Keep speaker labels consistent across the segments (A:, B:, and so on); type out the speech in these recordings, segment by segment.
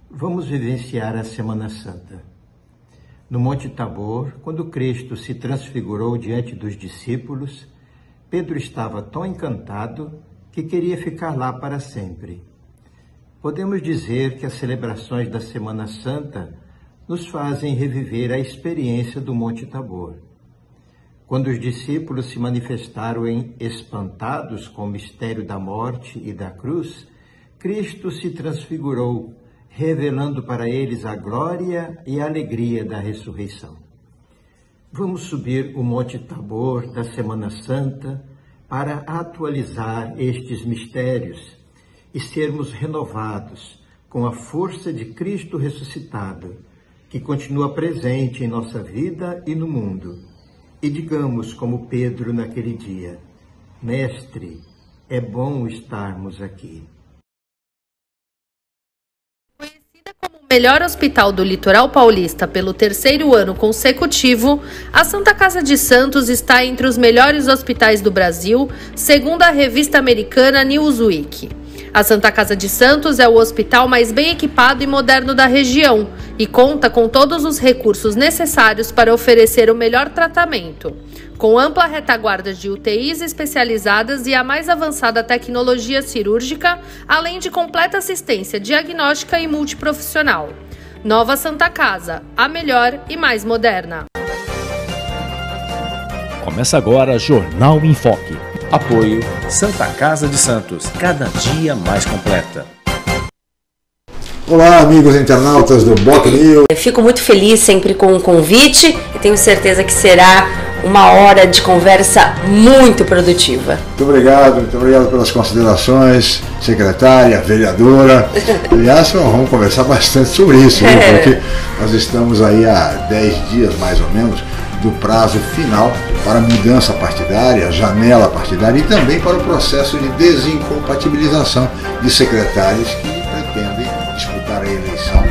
A: Vamos vivenciar a Semana Santa. No Monte Tabor, quando Cristo se transfigurou diante dos discípulos, Pedro estava tão encantado que queria ficar lá para sempre. Podemos dizer que as celebrações da Semana Santa nos fazem reviver a experiência do Monte Tabor. Quando os discípulos se manifestaram espantados com o mistério da morte e da cruz, Cristo se transfigurou, revelando para eles a glória e a alegria da ressurreição. Vamos subir o Monte Tabor da Semana Santa para atualizar estes mistérios e sermos renovados com a força de Cristo ressuscitado, que continua presente em nossa vida e no mundo. E digamos como Pedro naquele dia: Mestre, é bom estarmos aqui.
B: Melhor hospital do litoral paulista pelo 3º ano consecutivo, a Santa Casa de Santos está entre os melhores hospitais do Brasil, segundo a revista americana Newsweek. A Santa Casa de Santos é o hospital mais bem equipado e moderno da região e conta com todos os recursos necessários para oferecer o melhor tratamento, com ampla retaguarda de UTIs especializadas e a mais avançada tecnologia cirúrgica, além de completa assistência diagnóstica e multiprofissional. Nova Santa Casa, a melhor e mais moderna.
C: Começa agora Jornal em Foque.
D: Apoio Santa Casa de Santos, cada dia mais completa.
E: Olá, amigos internautas do Boc News.
F: Eu fico muito feliz sempre com o convite e tenho certeza que será uma hora de conversa muito produtiva.
E: Muito obrigado pelas considerações, secretária, vereadora. Aliás, vamos conversar bastante sobre isso, viu? Porque nós estamos aí há 10 dias, mais ou menos, do prazo final para a mudança partidária, janela partidária e também para o processo de desincompatibilização de secretários que pretendem disputar a eleição.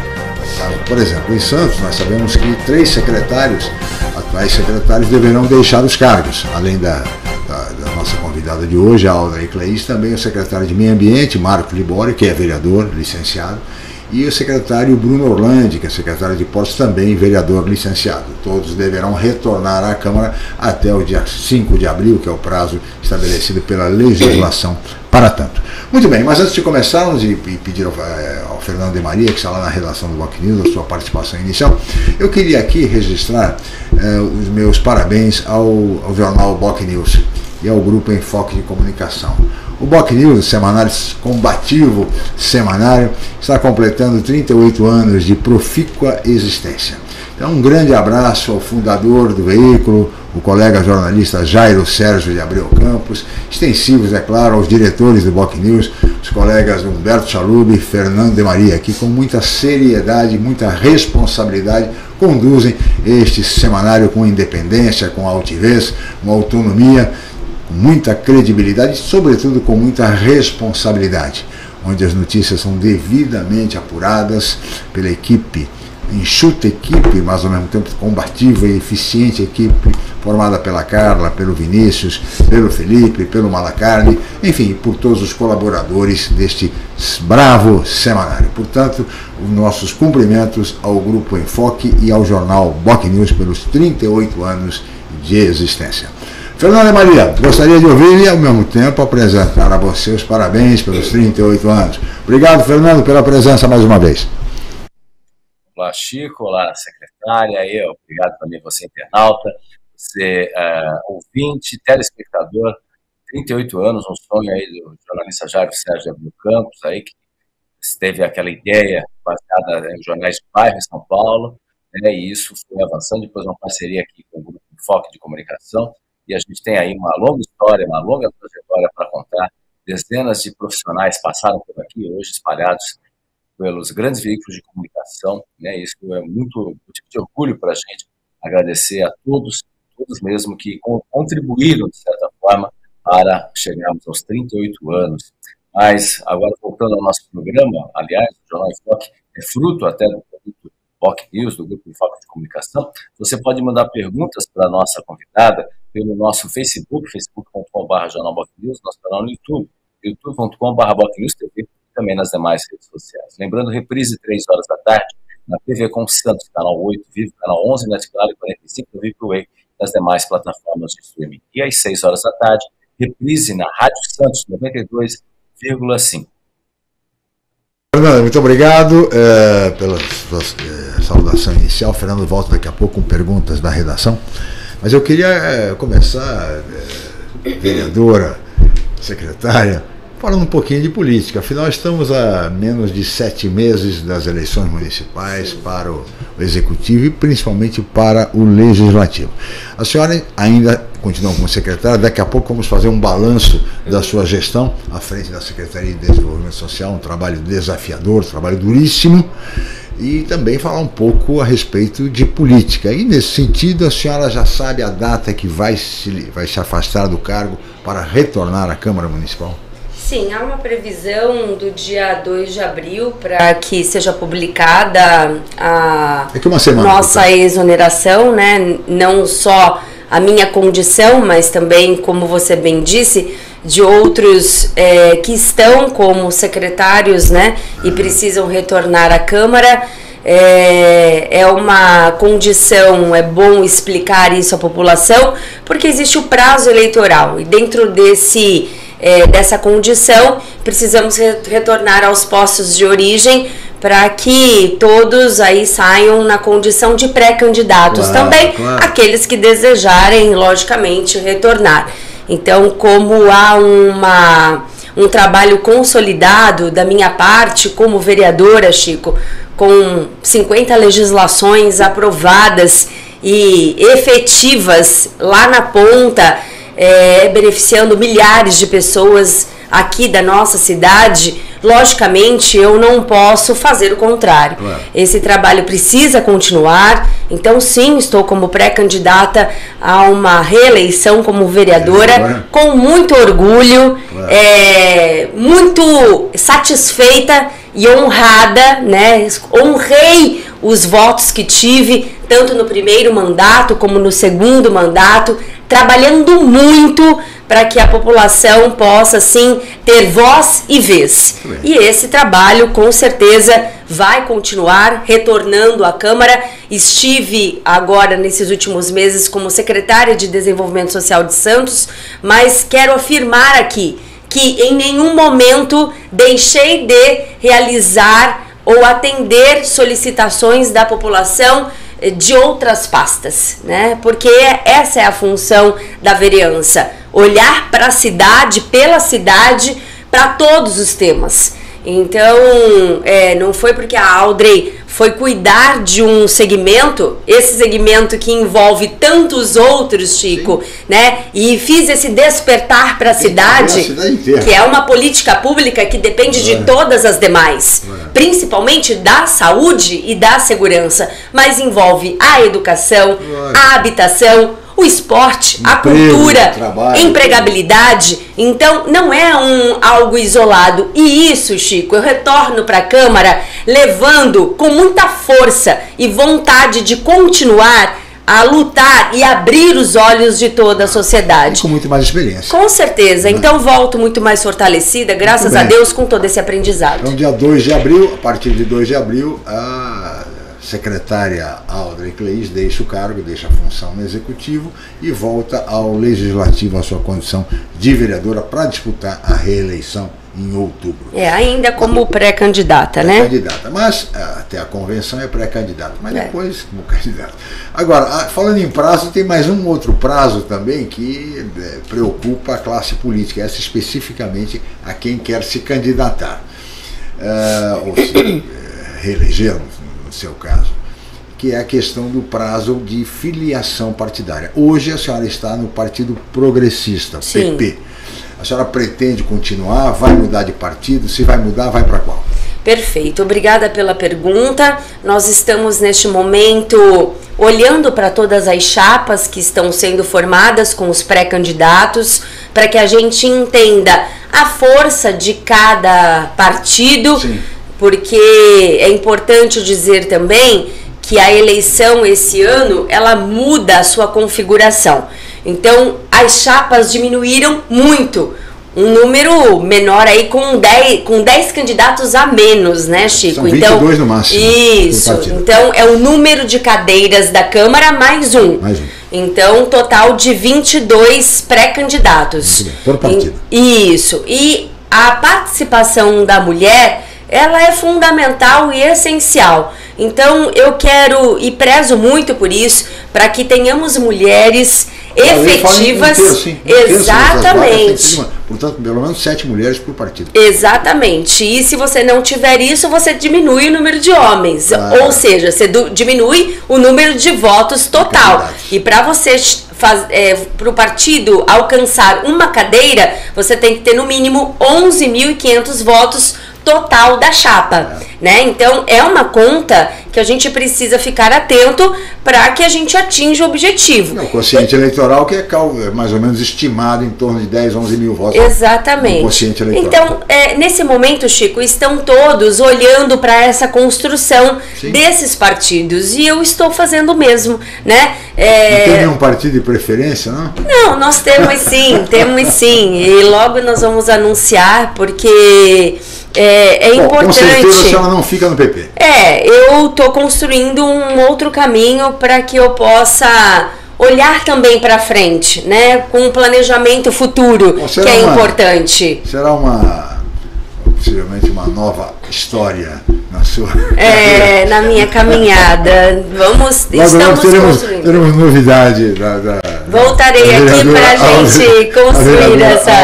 E: Por exemplo, em Santos, nós sabemos que 3 secretários, atuais secretários, deverão deixar os cargos, além da nossa convidada de hoje, a Alda Cleis, também o secretário de Meio Ambiente, Marco Libório, que é vereador, licenciado, e o secretário Bruno Orlandi, que é secretário de Portos, também vereador licenciado. Todos deverão retornar à Câmara até o dia 5 de abril, que é o prazo estabelecido pela legislação para tanto. Muito bem, mas antes de começarmos e pedir ao Fernando de Maria, que está lá na redação do Boc News, a sua participação inicial, eu queria aqui registrar os meus parabéns ao jornal Boc News e ao Grupo Enfoque de Comunicação. O Boc News, semanário combativo semanário, está completando 38 anos de profícua existência. Então, um grande abraço ao fundador do veículo, o colega jornalista Jairo Sérgio de Abreu Campos, extensivos, é claro, aos diretores do Boc News, os colegas Humberto Chalub e Fernando de Maria, que com muita seriedade, muita responsabilidade, conduzem este semanário com independência, com altivez, com autonomia, com muita credibilidade e, sobretudo, com muita responsabilidade, onde as notícias são devidamente apuradas pela equipe, enxuta equipe, mas ao mesmo tempo combativa e eficiente equipe, formada pela Carla, pelo Vinícius, pelo Felipe, pelo Malacarne, enfim, por todos os colaboradores deste bravo semanário. Portanto, os nossos cumprimentos ao Grupo Enfoque e ao jornal Boc News pelos 38 anos de existência. Fernando Maria, gostaria de ouvir e, ao mesmo tempo, apresentar a você os parabéns pelos 38 anos. Obrigado, Fernando, pela presença mais uma vez.
D: Olá, Chico. Olá, secretária. Obrigado também você, internauta, você, ouvinte, telespectador. 38 anos, um sonho aí do jornalista Jairo Sérgio de Abreu Campos, aí, que teve aquela ideia baseada em jornais de bairro em São Paulo, né, e isso foi avançando, depois uma parceria aqui com o Grupo Enfoque de Comunicação. E a gente tem aí uma longa história, uma longa trajetória para contar. Dezenas de profissionais passaram por aqui, hoje espalhados pelos grandes veículos de comunicação, né? Isso é muito motivo de orgulho para a gente. Agradecer a todos mesmo que contribuíram, de certa forma, para chegarmos aos 38 anos. Mas, agora, voltando ao nosso programa, aliás, o Jornal Enfoque é fruto até do produto Boc News, do Grupo Enfoque de Comunicação. Você pode mandar perguntas para a nossa convidada pelo nosso Facebook, facebook.com.br jornalbocnews, nosso canal no YouTube, youtube.com.br bocnewstv, também nas demais redes sociais. Lembrando, reprise 3 horas da tarde, na TV com Santos, canal 8, Vivo, canal 11, Netclaro 45, no VivoWay, nas demais plataformas de streaming. E às 6 horas da tarde, reprise na Rádio Santos, 92,5.
E: Fernando, muito obrigado pela sua saudação inicial. Fernando volta daqui a pouco com perguntas da redação. Mas eu queria começar, vereadora, secretária, falando um pouquinho de política. Afinal, estamos a menos de 7 meses das eleições municipais para o Executivo e principalmente para o Legislativo. A senhora ainda continua como secretária, daqui a pouco vamos fazer um balanço da sua gestão à frente da Secretaria de Desenvolvimento Social, um trabalho desafiador, um trabalho duríssimo, e também falar um pouco a respeito de política. E nesse sentido, a senhora já sabe a data que vai se afastar do cargo para retornar à Câmara Municipal?
F: Sim, há uma previsão do dia 2 de abril para que seja publicada a nossa exoneração, né? Não só a minha condição, mas também, como você bem disse, de outros que estão como secretários, né? E precisam retornar à Câmara. É uma condição, é bom explicar isso à população, porque existe o prazo eleitoral e dentro dessa condição precisamos retornar aos postos de origem para que todos aí saiam na condição de pré-candidatos, também aqueles que desejarem, logicamente, retornar. Então, como há um trabalho consolidado da minha parte como vereadora, Chico, com 50 legislações aprovadas e efetivas lá na ponta, beneficiando milhares de pessoas aqui da nossa cidade, logicamente eu não posso fazer o contrário. Esse trabalho precisa continuar, então sim, estou como pré-candidata a uma reeleição como vereadora, com muito orgulho, muito satisfeita e honrada, né? Honrei os votos que tive, tanto no primeiro mandato como no segundo mandato, trabalhando muito para que a população possa, sim, ter voz e vez. E esse trabalho, com certeza, vai continuar retornando à Câmara. Estive agora, nesses últimos meses, como secretária de Desenvolvimento Social de Santos, mas quero afirmar aqui que em nenhum momento deixei de realizar ou atender solicitações da população de outras pastas, né? Porque essa é a função da vereança, olhar para a cidade, pela cidade, para todos os temas. Então, não foi porque a Audrey foi cuidar de um segmento, esse segmento que envolve tantos outros, Chico, né? E fiz esse despertar para a cidade, que é uma política pública que depende de todas as demais, principalmente da saúde e da segurança, mas envolve a educação, a habitação, o esporte, a cultura, empregabilidade. Então, não é algo isolado. E isso, Chico, eu retorno para a Câmara levando com muita força e vontade de continuar a lutar e abrir os olhos de toda a sociedade.
E: E com muito mais experiência.
F: Com certeza. Então, volto muito mais fortalecida, graças a Deus, com todo esse aprendizado.
E: Então, dia 2 de abril, a partir de 2 de abril, a secretária Audrey Cleis deixa o cargo, deixa a função no Executivo e volta ao Legislativo, a sua condição de vereadora, para disputar a reeleição em outubro.
F: Ainda como pré-candidata, né?
E: Pré-candidata, mas até a convenção é pré-candidata, mas depois como candidata. Agora, falando em prazo, tem mais um outro prazo também que preocupa a classe política, essa especificamente a quem quer se candidatar, ou se reeleger, no seu caso, que é a questão do prazo de filiação partidária. Hoje a senhora está no Partido Progressista, PP. A senhora pretende continuar? Vai mudar de partido? Se vai mudar, vai para qual?
F: Perfeito, obrigada pela pergunta. Nós estamos neste momento olhando para todas as chapas que estão sendo formadas com os pré-candidatos, para que a gente entenda a força de cada partido. Sim. Porque é importante dizer também que a eleição esse ano, ela muda a sua configuração. Então, as chapas diminuíram muito. um número menor aí com 10 candidatos a menos, né, Chico?
E: São 22 no máximo.
F: Isso. Então é o número de cadeiras da Câmara mais um. Então, total de 22 pré-candidatos.
E: Por partido.
F: Isso. E a participação da mulher, ela é fundamental e essencial. Então, eu quero e prezo muito por isso, para que tenhamos mulheres efetivas. Exatamente.
E: Portanto, pelo menos 7 mulheres por partido.
F: Exatamente. E se você não tiver isso, você diminui o número de homens. Ou seja, você diminui o número de votos total. E para você para o partido alcançar uma cadeira, você tem que ter no mínimo 11.500 votos total da chapa, né? Então é uma conta que a gente precisa ficar atento para que a gente atinja o objetivo.
E: O quociente eleitoral que é mais ou menos estimado em torno de 10, 11 mil votos.
F: Exatamente.
E: Quociente eleitoral.
F: Então, nesse momento, Chico, estão todos olhando para essa construção desses partidos e eu estou fazendo o mesmo, né?
E: Não tem nenhum partido de preferência, não?
F: Não, nós temos sim, e logo nós vamos anunciar, porque é importante.
E: Com certeza a senhora não fica no PP.
F: Eu estou construindo um outro caminho para que eu possa olhar também para frente, né? Com um planejamento futuro, que é importante.
E: Será possivelmente uma nova história na sua
F: na minha caminhada. Estamos construindo.
E: Teremos novidade
F: Voltarei aqui para a gente construir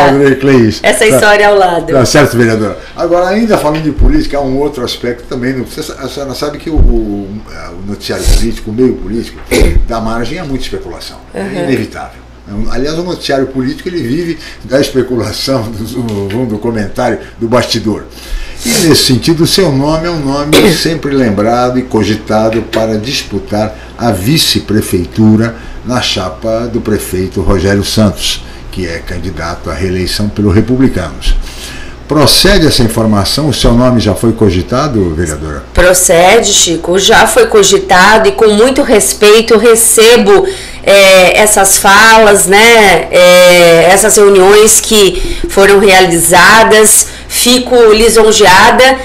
F: essa história ao lado.
E: Tá certo, vereadora. Agora, ainda falando de política, há um outro aspecto também. A senhora sabe que o noticiário político, o meio político, dá margem a muita especulação. É inevitável. Aliás, o noticiário político ele vive da especulação, do comentário, do bastidor. E nesse sentido, o seu nome é um nome sempre lembrado e cogitado para disputar a vice-prefeitura na chapa do prefeito Rogério Santos, que é candidato à reeleição pelos Republicanos. Procede essa informação? O seu nome já foi cogitado, vereadora?
F: Procede, Chico, já foi cogitado e com muito respeito recebo essas falas, né, essas reuniões que foram realizadas, fico lisonjeada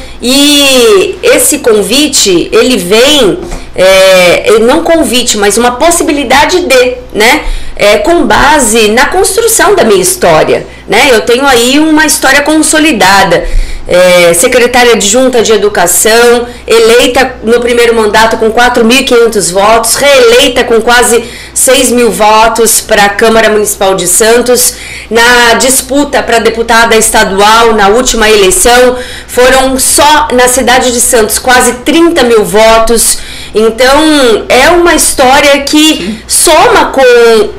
F: e esse convite, ele vem, não convite, mas uma possibilidade né, com base na construção da minha história, né, eu tenho aí uma história consolidada, secretária adjunta de Educação, eleita no primeiro mandato com 4.500 votos, reeleita com quase 6.000 votos para a Câmara Municipal de Santos. Na disputa para deputada estadual, na última eleição, foram só na cidade de Santos quase 30.000 votos. Então, é uma história que soma com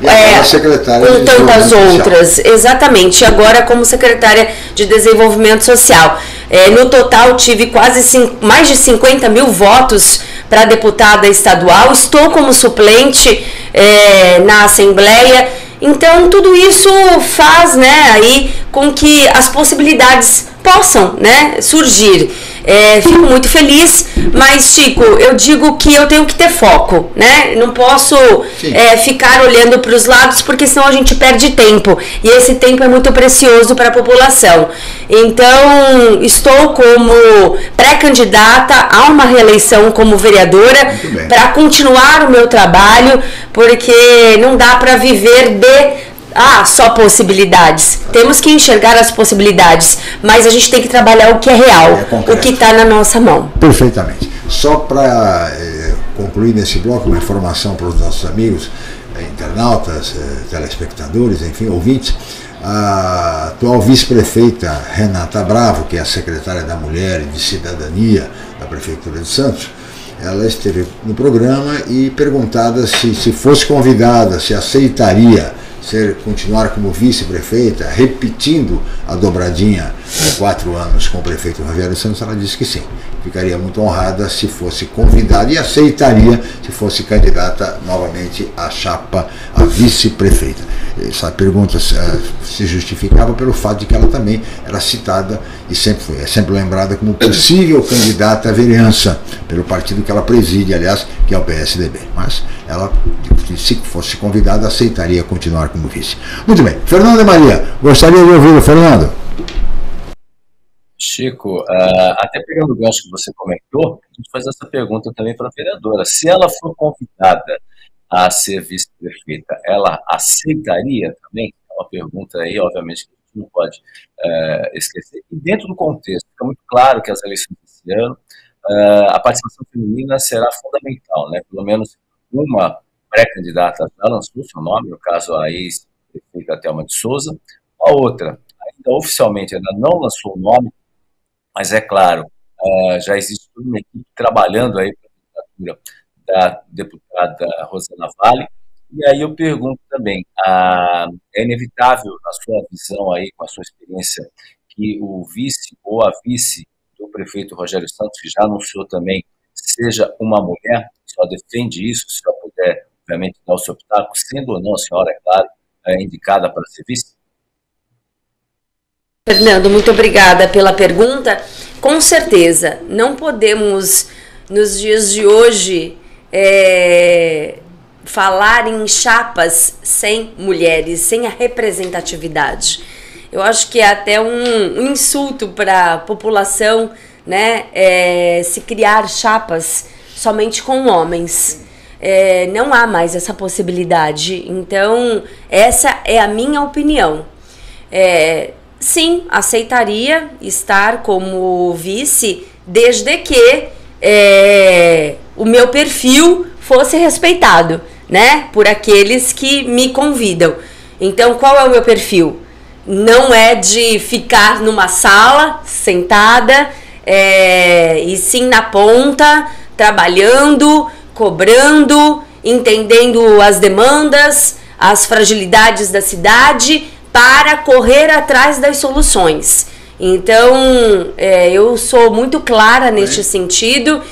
F: tantas outras. Exatamente, agora como secretária de Desenvolvimento Social. No total, tive mais de 50.000 votos para deputada estadual. Estou como suplente na Assembleia. Então, tudo isso faz, né, aí com que as possibilidades possam, né, surgir. Fico muito feliz, mas, Chico, eu digo que eu tenho que ter foco, né? Não posso ficar olhando para os lados, porque senão a gente perde tempo. E esse tempo é muito precioso para a população. Então, estou como pré-candidata a uma reeleição como vereadora para continuar o meu trabalho, porque não dá para viver só possibilidades. Temos que enxergar as possibilidades, mas a gente tem que trabalhar o que é real, o que está na nossa mão.
E: Perfeitamente. Só para concluir nesse bloco, uma informação para os nossos amigos, internautas, telespectadores, enfim, ouvintes. A atual vice-prefeita Renata Bravo, que é a secretária da Mulher e de Cidadania da Prefeitura de Santos, ela esteve no programa e perguntada se fosse convidada, se aceitaria continuar como vice-prefeita, repetindo a dobradinha de 4 anos com o prefeito Rogério Santos. Ela disse que sim, ficaria muito honrada se fosse convidada e aceitaria se fosse candidata novamente à chapa, a vice-prefeita. Essa pergunta se justificava pelo fato de que ela também era citada e é sempre lembrada como possível candidata à vereança pelo partido que ela preside, aliás, que é o PSDB. Mas ela, se fosse convidada, aceitaria continuar como vice. Muito bem. Fernando e Maria, gostaria de ouvir o Fernando.
D: Chico, até pegando o gancho que você comentou, a gente faz essa pergunta também para a vereadora. Se ela for convidada a ser vice-prefeita, ela aceitaria também? É uma pergunta aí, obviamente, que a gente não pode esquecer. E dentro do contexto, fica muito claro que as eleições desse ano, a participação feminina será fundamental, né? Pelo menos uma pré-candidata já lançou seu nome, no caso a ex-prefeita Thelma de Souza, a outra ainda oficialmente ainda não lançou o nome, mas é claro, já existe toda uma equipe trabalhando aí para a candidatura da deputada Rosana Vale. E aí eu pergunto também, é inevitável, na sua visão aí, com a sua experiência, que o vice ou a vice do prefeito Rogério Santos, que já anunciou também, seja uma mulher? A senhora defende isso? Se a senhora puder, obviamente, dar o seu pitaco, sendo ou não a senhora, é claro, indicada para ser vice?
F: Fernando, muito obrigada pela pergunta. Com certeza, não podemos, nos dias de hoje, falar em chapas sem mulheres, sem a representatividade. Eu acho que é até um insulto para a população, né, se criar chapas somente com homens. Não há mais essa possibilidade. Então, essa é a minha opinião. Sim, aceitaria estar como vice, desde que o meu perfil fosse respeitado, né, por aqueles que me convidam. Então, qual é o meu perfil? Não é de ficar numa sala, sentada, e sim na ponta, trabalhando, cobrando, entendendo as demandas, as fragilidades da cidade, para correr atrás das soluções. Então, eu sou muito clara neste sentido,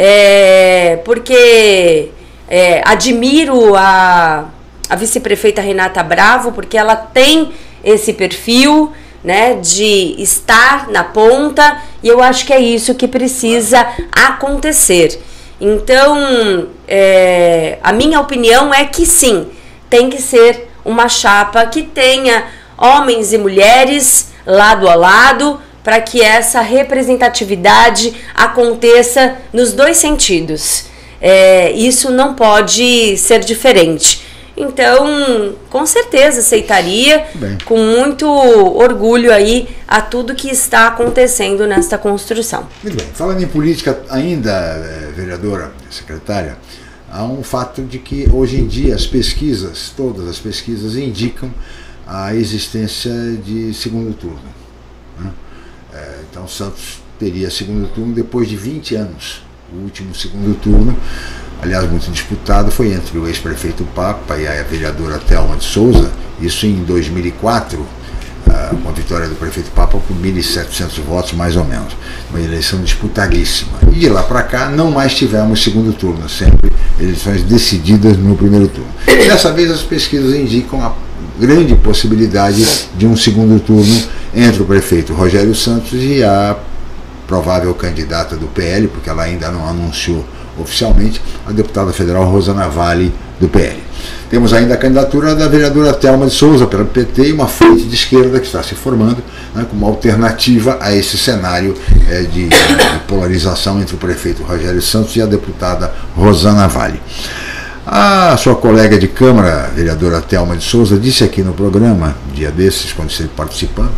F: porque admiro a vice-prefeita Renata Bravo, porque ela tem esse perfil, né, de estar na ponta, e eu acho que é isso que precisa acontecer. Então, a minha opinião é que sim, tem que ser uma chapa que tenha homens e mulheres lado a lado, para que essa representatividade aconteça nos dois sentidos. Isso não pode ser diferente. Então, com certeza aceitaria, com muito orgulho aí, a tudo que está acontecendo nesta construção.
E: Muito bem. Falando em política ainda, vereadora, secretária, há um fato de que hoje em dia as pesquisas, todas as pesquisas indicam a existência de segundo turno, né? Então Santos teria segundo turno depois de 20 anos. O último segundo turno, aliás muito disputado, foi entre o ex-prefeito Papa e a vereadora Thelma de Souza, isso em 2004, com a vitória do prefeito Papa por 1.700 votos, mais ou menos. Uma eleição disputadíssima. E de lá para cá não mais tivemos segundo turno, sempre eleições decididas no primeiro turno. E dessa vez as pesquisas indicam a grande possibilidade de um segundo turno entre o prefeito Rogério Santos e a provável candidata do PL, porque ela ainda não anunciou oficialmente, a deputada federal Rosana Vale, do PL. Temos ainda a candidatura da vereadora Thelma de Souza pela PT e uma frente de esquerda que está se formando, né, como alternativa a esse cenário de polarização entre o prefeito Rogério Santos e a deputada Rosana Vale. A sua colega de Câmara, a vereadora Thelma de Souza, disse aqui no programa, dia desses, quando esteve participando,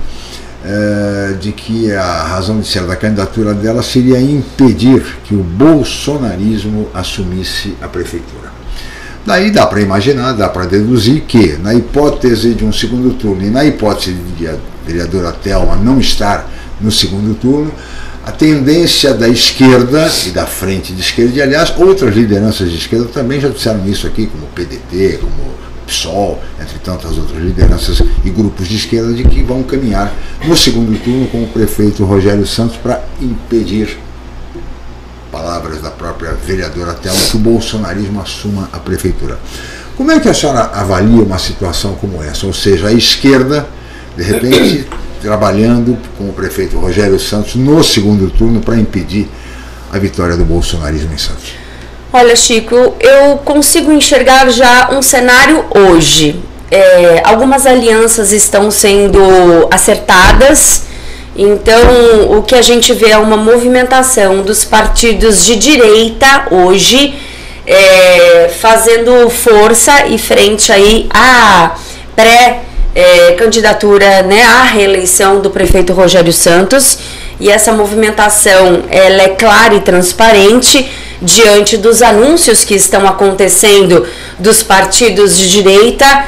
E: de que a razão de ser da candidatura dela seria impedir que o bolsonarismo assumisse a prefeitura. Daí dá para imaginar, dá para deduzir que, na hipótese de um segundo turno e na hipótese de a vereadora Thelma não estar no segundo turno, a tendência da esquerda e da frente de esquerda, e aliás outras lideranças de esquerda também já disseram isso aqui, como o PDT, como o PSOL, entre tantas outras lideranças e grupos de esquerda, de que vão caminhar no segundo turno com o prefeito Rogério Santos para impedir, palavras da própria vereadora Thelma, que o bolsonarismo assuma a prefeitura. Como é que a senhora avalia uma situação como essa? Ou seja, a esquerda, de repente, trabalhando com o prefeito Rogério Santos no segundo turno para impedir a vitória do bolsonarismo em Santos? Olha,
F: Chico, eu consigo enxergar já um cenário hoje. algumas alianças estão sendo acertadas. Então, o que a gente vê é uma movimentação dos partidos de direita hoje, fazendo força e frente aí à pré-candidatura, né, à reeleição do prefeito Rogério Santos. E essa movimentação, ela é clara e transparente diante dos anúncios que estão acontecendo dos partidos de direita,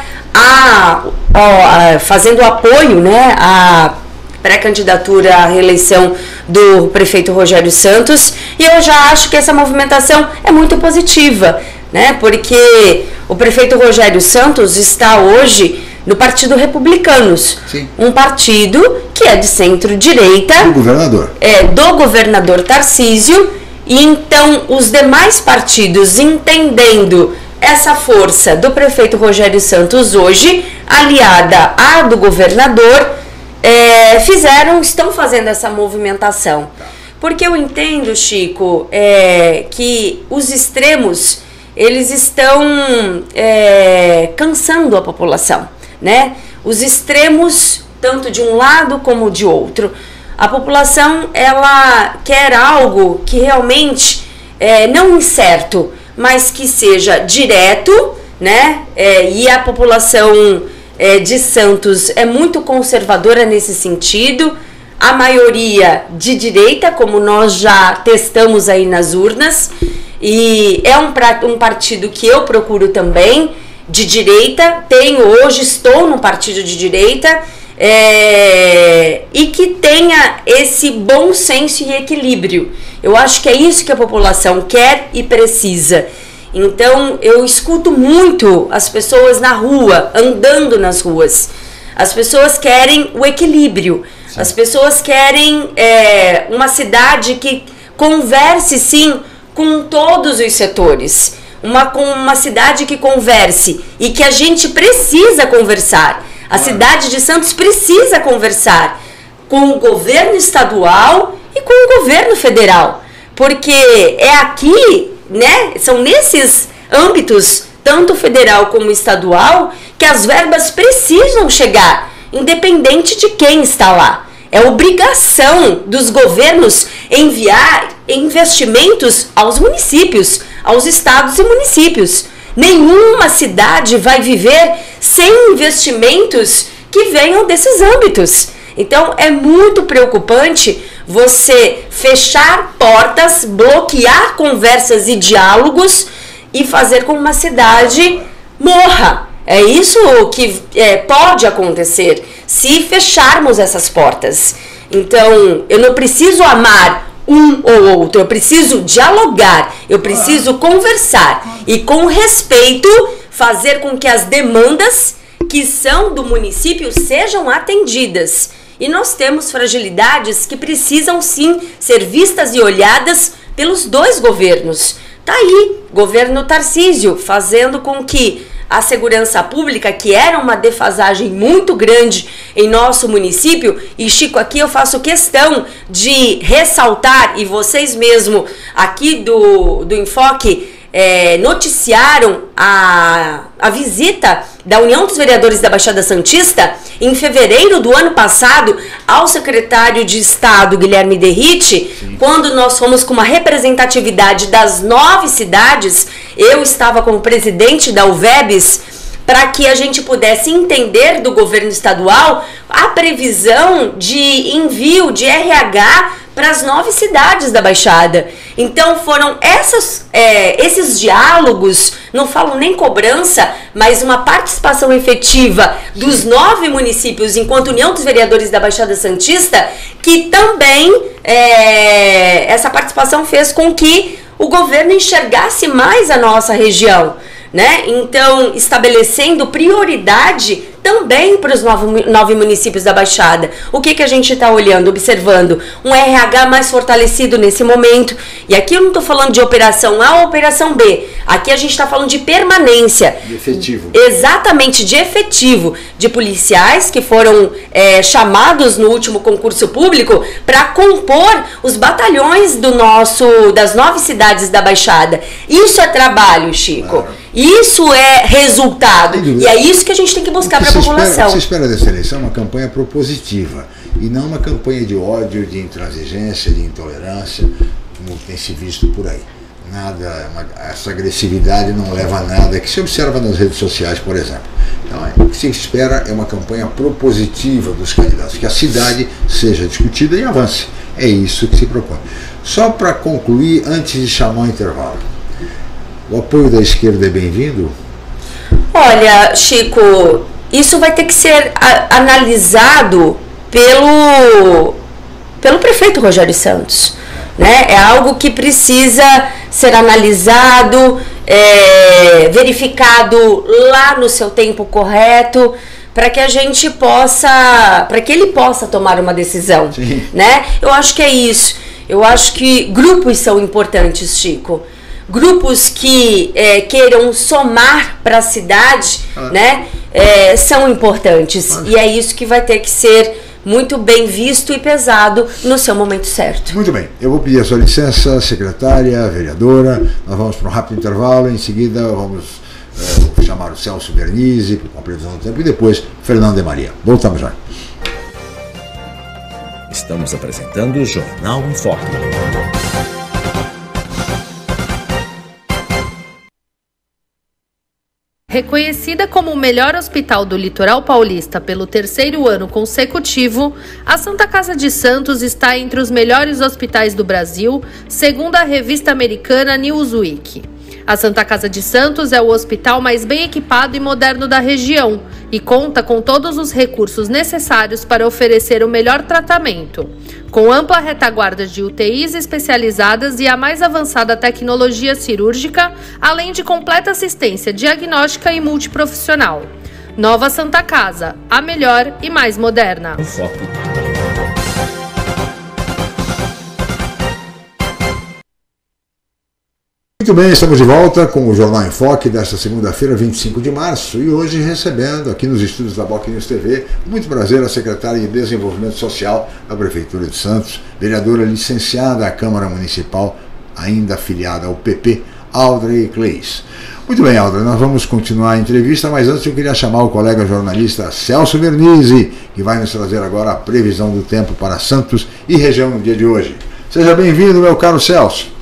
F: fazendo apoio, né, à pré-candidatura à reeleição do prefeito Rogério Santos. E eu já acho que essa movimentação é muito positiva, né, porque o prefeito Rogério Santos está hoje no Partido Republicanos. Sim. Um partido que é de centro-direita.
E: Do governador.
F: Do governador Tarcísio. E então os demais partidos, entendendo essa força do prefeito Rogério Santos hoje, aliada à do governador, estão fazendo essa movimentação. Porque eu entendo, Chico, que os extremos, eles estão cansando a população, né? Os extremos, tanto de um lado como de outro. A população, ela quer algo que realmente não incerto, mas que seja direto, né? E a população de Santos é muito conservadora nesse sentido. A maioria de direita, como nós já testamos aí nas urnas, e é um partido que eu procuro também, de direita. Estou no partido de direita, e que tenha esse bom senso e equilíbrio. Eu acho que é isso que a população quer e precisa. Então eu escuto muito as pessoas na rua, andando nas ruas. As pessoas querem o equilíbrio. Sim. As pessoas querem uma cidade que converse sim com todos os setores. Uma cidade que converse e que a gente precisa conversar. A cidade de Santos precisa conversar com o governo estadual e com o governo federal, porque é aqui, né, são nesses âmbitos, tanto federal como estadual, que as verbas precisam chegar, independente de quem está lá. É obrigação dos governos enviar investimentos aos municípios, aos estados e municípios. Nenhuma cidade vai viver sem investimentos que venham desses âmbitos. Então é muito preocupante você fechar portas, bloquear conversas e diálogos e fazer com que uma cidade morra. É isso que pode acontecer se fecharmos essas portas. Então eu não preciso amar um ou outro, eu preciso dialogar, eu preciso conversar e com respeito fazer com que as demandas que são do município sejam atendidas. E nós temos fragilidades que precisam sim ser vistas e olhadas pelos dois governos. Tá aí, governo Tarcísio, fazendo com que a segurança pública, que era uma defasagem muito grande em nosso município, e Chico, aqui eu faço questão de ressaltar, e vocês mesmo aqui do Enfoque noticiaram a visita da União dos Vereadores da Baixada Santista em fevereiro do ano passado ao secretário de Estado Guilherme Derrite. Sim. Quando nós fomos com uma representatividade das 9 cidades, eu estava como presidente da UVEBS, para que a gente pudesse entender do governo estadual a previsão de envio de RH para as 9 cidades da Baixada. Então foram esses diálogos, não falo nem cobrança, mas uma participação efetiva dos 9 municípios enquanto União dos Vereadores da Baixada Santista, que também essa participação fez com que o governo enxergasse mais a nossa região, né? Então, estabelecendo prioridade também para os 9 municípios da Baixada. O que a gente está olhando, observando? Um RH mais fortalecido nesse momento. E aqui eu não estou falando de operação A ou operação B. Aqui a gente está falando de permanência.
E: De efetivo.
F: Exatamente, de efetivo. De policiais que foram chamados no último concurso público para compor os batalhões das 9 cidades da Baixada. Isso é trabalho, Chico. Claro. Isso é resultado. E é isso que a gente tem que buscar para a população.
E: Você espera dessa eleição uma campanha propositiva e não uma campanha de ódio, de intransigência, de intolerância, como tem se visto por aí. Nada, essa agressividade não leva a nada, que se observa nas redes sociais, por exemplo. Então, o que se espera é uma campanha propositiva dos candidatos, que a cidade seja discutida e avance. É isso que se propõe. Só para concluir, antes de chamar o intervalo, o apoio da esquerda é bem-vindo?
F: Olha, Chico, isso vai ter que ser analisado pelo prefeito Rogério Santos. Né? É algo que precisa ser analisado, verificado lá no seu tempo correto, para que ele possa tomar uma decisão. Né? Eu acho que é isso. Eu acho que grupos são importantes, Chico. Grupos que queiram somar para a cidade, né, são importantes. E é isso que vai ter que ser muito bem visto e pesado no seu momento certo.
E: Muito bem. Eu vou pedir a sua licença, secretária, vereadora. Nós vamos para um rápido intervalo. Em seguida, vamos chamar o Celso Vernizzi com a previsão do tempo e depois Fernando de Maria. Voltamos já.
C: Estamos apresentando o Jornal em Foque.
B: Reconhecida como o melhor hospital do litoral paulista pelo 3º ano consecutivo, a Santa Casa de Santos está entre os melhores hospitais do Brasil, segundo a revista americana Newsweek. A Santa Casa de Santos é o hospital mais bem equipado e moderno da região e conta com todos os recursos necessários para oferecer o melhor tratamento, com ampla retaguarda de UTIs especializadas e a mais avançada tecnologia cirúrgica, além de completa assistência diagnóstica e multiprofissional. Nova Santa Casa, a melhor e mais moderna.
E: Muito bem, estamos de volta com o Jornal em Foque desta segunda-feira, 25 de março, e hoje recebendo aqui nos estúdios da Boc News TV, muito prazer, a secretária de Desenvolvimento Social da Prefeitura de Santos, vereadora licenciada à Câmara Municipal, ainda afiliada ao PP, Audrey Clays. Muito bem, Audrey, nós vamos continuar a entrevista, mas antes eu queria chamar o colega jornalista Celso Vernizzi, que vai nos trazer agora a previsão do tempo para Santos e região no dia de hoje. Seja bem-vindo, meu caro Celso.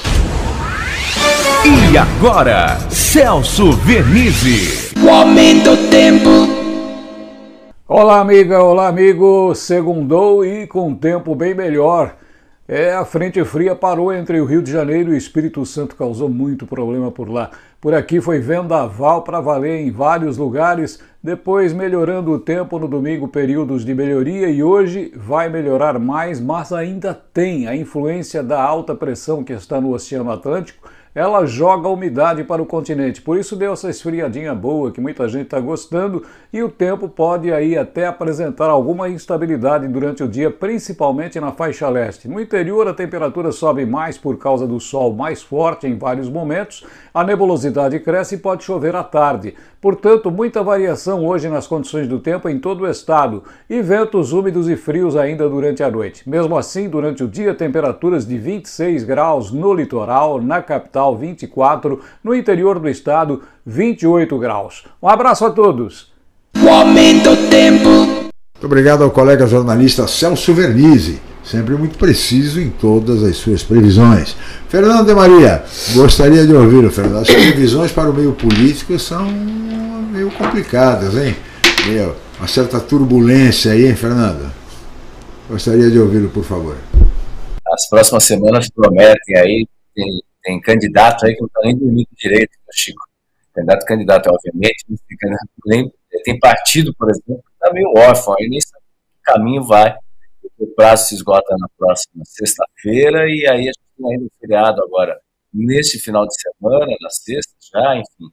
C: E agora, Celso Vernizzi.
G: O aumento do tempo. Olá, amiga, olá, amigo. Segundou e com tempo bem melhor. A frente fria parou entre o Rio de Janeiro e o Espírito Santo, causou muito problema por lá. Por aqui foi vendaval para valer em vários lugares, depois melhorando o tempo no domingo, períodos de melhoria, e hoje vai melhorar mais, mas ainda tem a influência da alta pressão que está no Oceano Atlântico. Ela joga a umidade para o continente, por isso deu essa esfriadinha boa que muita gente está gostando, e o tempo pode aí até apresentar alguma instabilidade durante o dia, principalmente na faixa leste. No interior a temperatura sobe mais por causa do sol mais forte em vários momentos, a nebulosidade cresce e pode chover à tarde. Portanto, muita variação hoje nas condições do tempo em todo o estado e ventos úmidos e frios ainda durante a noite. Mesmo assim, durante o dia, temperaturas de 26 graus no litoral, na capital 24, no interior do estado 28 graus. Um abraço a todos.
E: O aumento do tempo. Muito obrigado ao colega jornalista Celso Vernizzi, sempre muito preciso em todas as suas previsões. Fernando de Maria, gostaria de ouvi-lo, Fernando. As previsões para o meio político são meio complicadas, hein? Uma certa turbulência aí, hein, Fernando? Gostaria de ouvi-lo, por favor.
D: As próximas semanas prometem aí, tem candidato aí que não está nem dormindo direito, Chico. Candidato, obviamente, tem partido, por exemplo, que está meio órfão, aí nem sabe que caminho vai. O prazo se esgota na próxima sexta-feira, e aí a gente tem ainda um feriado agora nesse final de semana, na sexta já, enfim.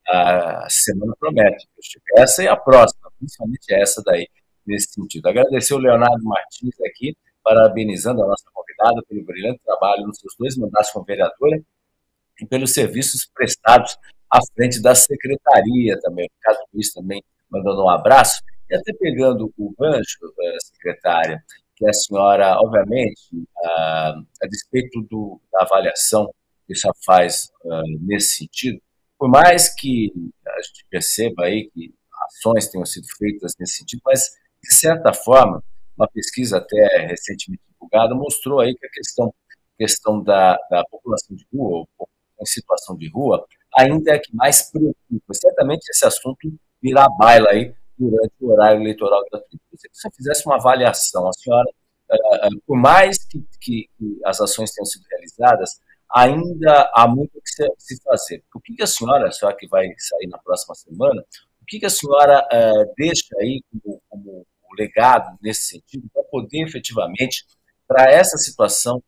D: a semana promete. Essa e a próxima, principalmente essa daí, nesse sentido. Agradecer o Leonardo Martins aqui, parabenizando a nossa convidada pelo brilhante trabalho nos seus 2 mandatos como vereadora e pelos serviços prestados à frente da secretaria também. O Ricardo Luiz também mandando um abraço. E até pegando o gancho, secretária, que a senhora, obviamente, a despeito da avaliação que já faz nesse sentido, por mais que a gente perceba aí que ações tenham sido feitas nesse sentido, mas, de certa forma, uma pesquisa até recentemente divulgada mostrou aí que a questão da população de rua, ou em situação de rua, ainda é que mais preocupa. Certamente esse assunto virá à baila aí durante o horário eleitoral gratuito. Se você fizesse uma avaliação, a senhora, por mais que as ações tenham sido realizadas, ainda há muito o que se fazer. O que a senhora que vai sair na próxima semana, o que a senhora deixa aí como legado nesse sentido, para poder efetivamente, para essa situação,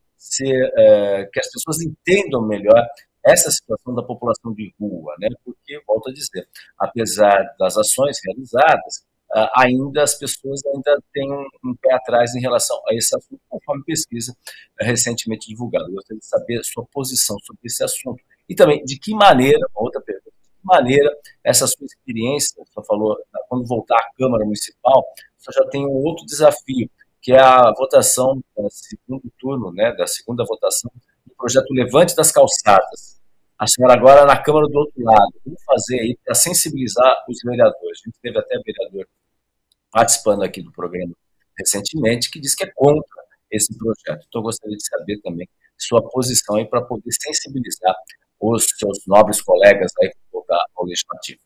D: que as pessoas entendam melhor essa situação da população de rua, né? Porque, volto a dizer, apesar das ações realizadas, ainda as pessoas ainda têm um pé atrás em relação a esse assunto, conforme pesquisa recentemente divulgada. Eu gostaria de saber a sua posição sobre esse assunto. E também, de que maneira, uma outra pergunta, de que maneira essa sua experiência, você falou, quando voltar à Câmara Municipal, você já tem um outro desafio, que é a votação do segundo turno, né, da segunda votação do projeto Levante das Calçadas. A senhora agora na Câmara do outro lado, como fazer aí para sensibilizar os vereadores? A gente teve até vereador participando aqui do programa recentemente, que diz que é contra esse projeto. Então, eu gostaria de saber também sua posição aí para poder sensibilizar os seus nobres colegas aí ao Legislativo.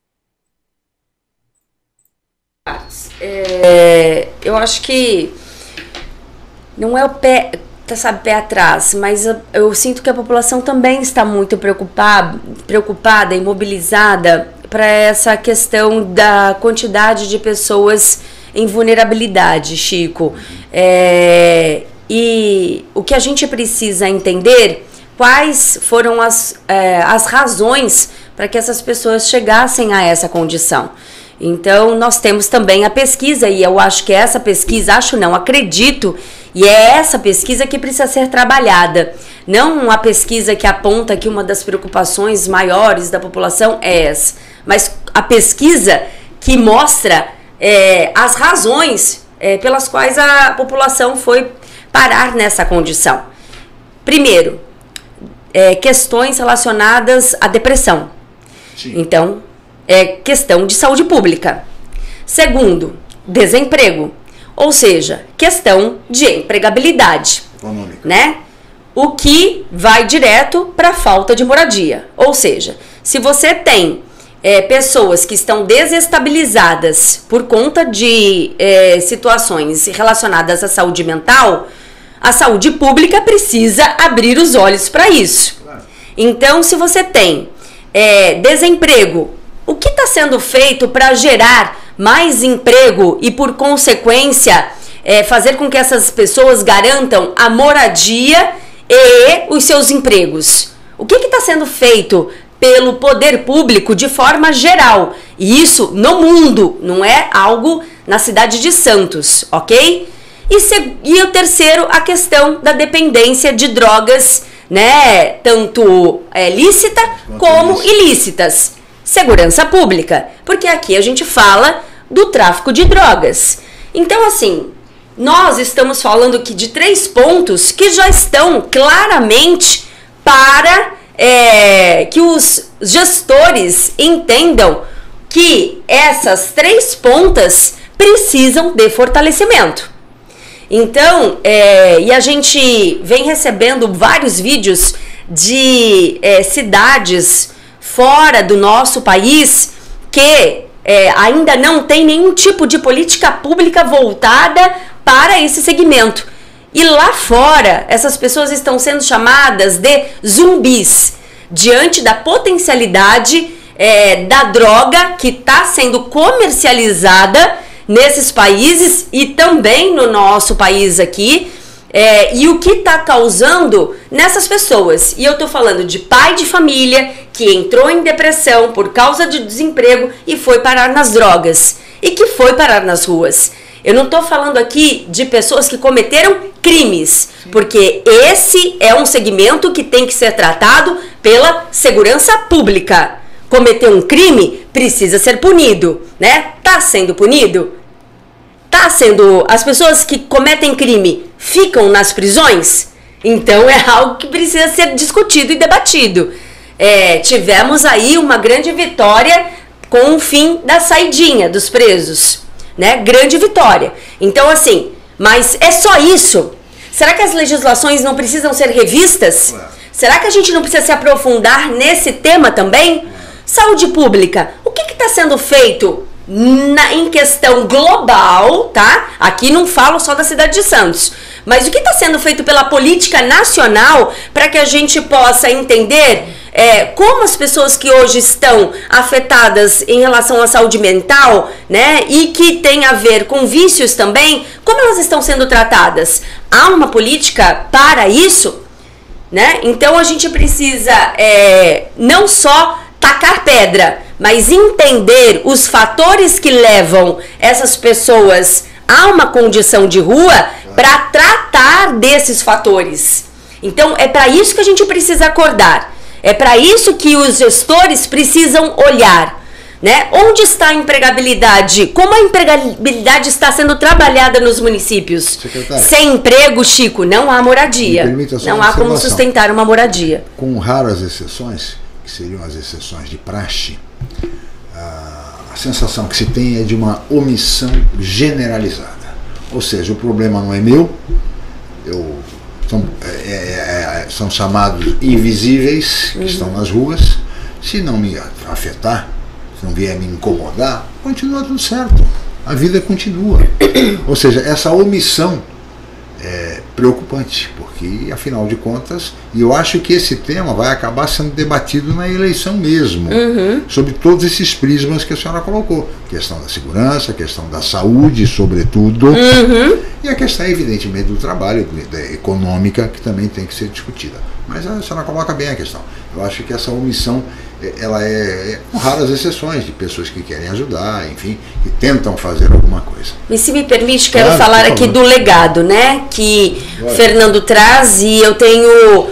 F: Eu acho que não é o pé atrás, mas eu sinto que a população também está muito preocupada e mobilizada para essa questão da quantidade de pessoas em vulnerabilidade, Chico. E o que a gente precisa entender, quais foram as razões para que essas pessoas chegassem a essa condição. Então, nós temos também a pesquisa, e eu acho que essa pesquisa, acredito, e é essa pesquisa que precisa ser trabalhada. Não a pesquisa que aponta que uma das preocupações maiores da população é essa, mas a pesquisa que mostra as razões pelas quais a população foi parar nessa condição. Primeiro, questões relacionadas à depressão. Sim. Então, questão de saúde pública. Segundo, desemprego, ou seja, questão de empregabilidade, né? O que vai direto para a falta de moradia. Ou seja, se você tem pessoas que estão desestabilizadas por conta de situações relacionadas à saúde mental, a saúde pública precisa abrir os olhos para isso. Então, se você tem desemprego, o que está sendo feito para gerar mais emprego e, por consequência, fazer com que essas pessoas garantam a moradia e os seus empregos? O que está sendo feito pelo poder público de forma geral? E isso no mundo, não é algo na cidade de Santos, ok? E o terceiro, a questão da dependência de drogas, né? Tanto lícita como ilícitas. Segurança pública, porque aqui a gente fala do tráfico de drogas. Então, assim, nós estamos falando aqui de 3 pontos que já estão claramente para que os gestores entendam que essas 3 pontas precisam de fortalecimento. Então, e a gente vem recebendo vários vídeos de cidades fora do nosso país que ainda não tem nenhum tipo de política pública voltada para esse segmento. E lá fora, essas pessoas estão sendo chamadas de zumbis, diante da potencialidade da droga que está sendo comercializada nesses países e também no nosso país aqui, e o que está causando nessas pessoas. E eu estou falando de pai de família que entrou em depressão por causa de desemprego e foi parar nas drogas, e que foi parar nas ruas. Eu não estou falando aqui de pessoas que cometeram crimes, porque esse é um segmento que tem que ser tratado pela segurança pública. Cometer um crime precisa ser punido, né? Tá sendo punido? Tá sendo... As pessoas que cometem crime ficam nas prisões? Então é algo que precisa ser discutido e debatido. Tivemos aí uma grande vitória com o fim da saidinha dos presos, né? Grande vitória. Então, assim, mas é só isso? Será que as legislações não precisam ser revistas? Será que a gente não precisa se aprofundar nesse tema também? Saúde pública, o que está sendo feito em questão global, tá? Aqui não falo só da cidade de Santos, mas o que está sendo feito pela política nacional para que a gente possa entender como as pessoas que hoje estão afetadas em relação à saúde mental, né, e que tem a ver com vícios também, como elas estão sendo tratadas? Há uma política para isso, né? Então a gente precisa não só tacar pedra, mas entender os fatores que levam essas pessoas a uma condição de rua para tratar desses fatores. Então é para isso que a gente precisa acordar. É para isso que os gestores precisam olhar, né? Onde está a empregabilidade? Como a empregabilidade está sendo trabalhada nos municípios? Secretário, sem emprego, Chico, não há moradia. Não há como sustentar uma moradia.
E: Com raras exceções, que seriam as exceções de praxe, a sensação que se tem é de uma omissão generalizada. Ou seja, o problema não é meu, são chamados invisíveis que estão nas ruas. Se não me afetar, se não vier me incomodar, continua tudo certo, a vida continua. Ou seja, essa omissão é preocupante, porque afinal de contas, e eu acho que esse tema vai acabar sendo debatido na eleição mesmo, sobre todos esses prismas que a senhora colocou, questão da segurança, questão da saúde sobretudo, e a questão evidentemente do trabalho, da econômica, que também tem que ser discutida. Mas a senhora coloca bem a questão. Eu acho que essa omissão, ela com raras exceções de pessoas que querem ajudar, enfim, que tentam fazer alguma coisa.
F: E se me permite, quero falar aqui do legado, né, que Fernando traz, e eu tenho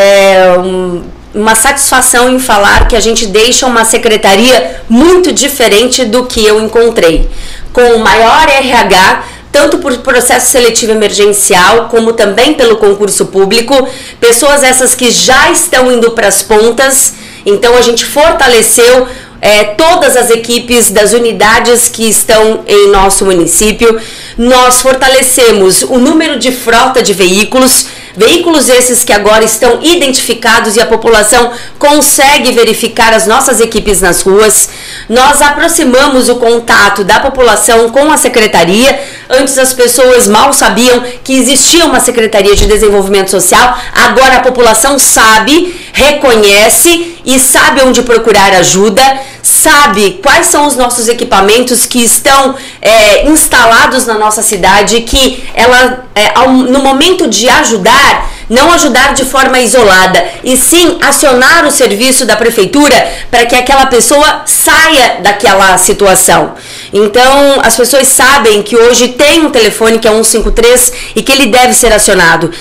F: uma satisfação em falar que a gente deixa uma secretaria muito diferente do que eu encontrei, com maior RH, tanto por processo seletivo emergencial, como também pelo concurso público, pessoas essas que já estão indo para as pontas. Então a gente fortaleceu todas as equipes das unidades que estão em nosso município. Nós fortalecemos o número de frota de veículos esses que agora estão identificados e a população consegue verificar as nossas equipes nas ruas. Nós aproximamos o contato da população com a secretaria. Antes as pessoas mal sabiam que existia uma Secretaria de Desenvolvimento Social, agora a população sabe, reconhece e sabe onde procurar ajuda, sabe quais são os nossos equipamentos que estão instalados na nossa cidade, que ela, no momento de ajudar, não ajudar de forma isolada, e sim acionar o serviço da prefeitura para que aquela pessoa saia daquela situação. Então, as pessoas sabem que hoje tem um telefone que é 153 e que ele deve ser acionado.